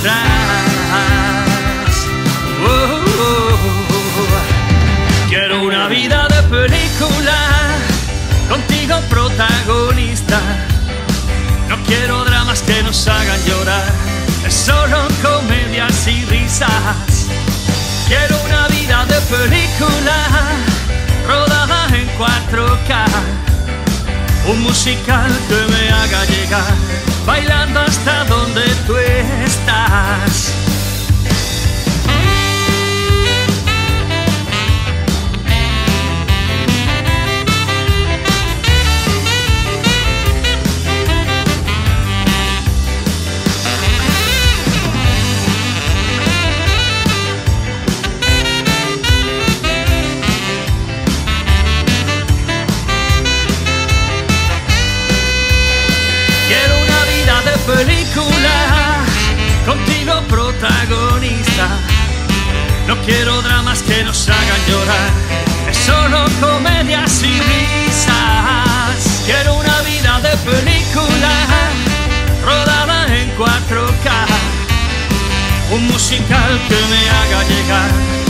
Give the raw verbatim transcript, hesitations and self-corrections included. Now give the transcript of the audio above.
atrás. Oh, oh, oh. Quiero una vida de película, contigo protagonista. No quiero dramas que nos hagan llorar, es solo comedias y risas. Quiero una vida de película, rodada en cuatro K. Un musical que me haga llegar, bailando hasta donde tú estás. Película, contigo protagonista. No quiero dramas que nos hagan llorar, es solo comedias y risas. Quiero una vida de película, rodada en cuatro K. Un musical que me haga llegar,